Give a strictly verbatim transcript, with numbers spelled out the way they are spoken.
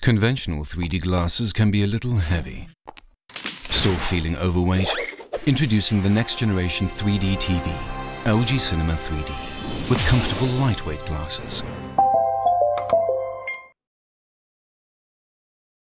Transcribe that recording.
Conventional three D glasses can be a little heavy. Still feeling overweight? Introducing the next generation three D T V, L G Cinema three D, with comfortable lightweight glasses.